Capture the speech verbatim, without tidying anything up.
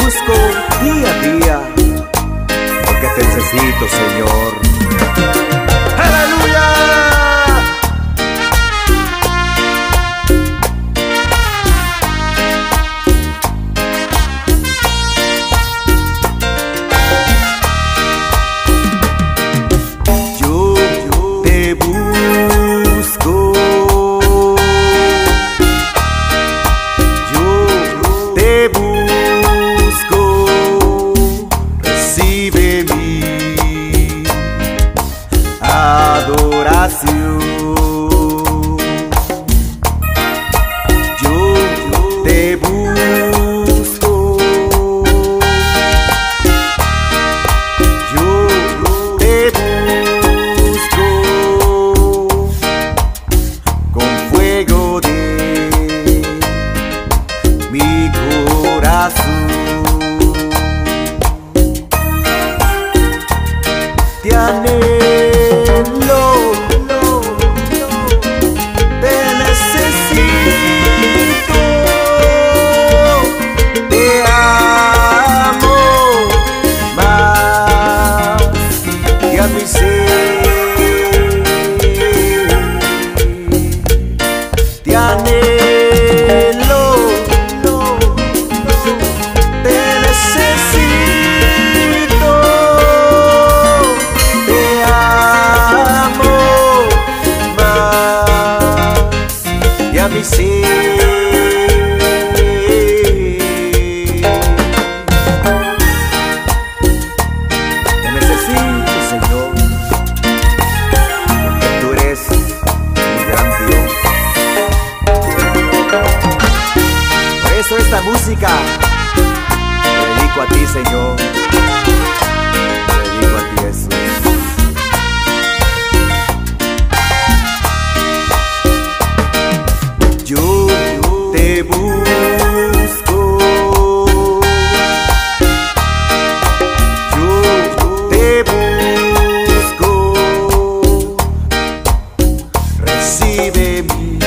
busco día a día, porque te necesito, Señor. ¡Aleluya! Yo, yo te busco, yo te busco, recibe mi adoración. Yo, yo te busco, yo te busco con fuego de mi corazón. Te anhelo, te necesito, te amo más que a mi ser. Te anhelo, te necesito, te amo más que a mi ser. Te necesito, Señor, porque tú eres mi gran Dios. Por eso esta música te dedico a ti, Señor. Te dedico a ti, Jesús. Yo te busco, yo te busco, recibe mi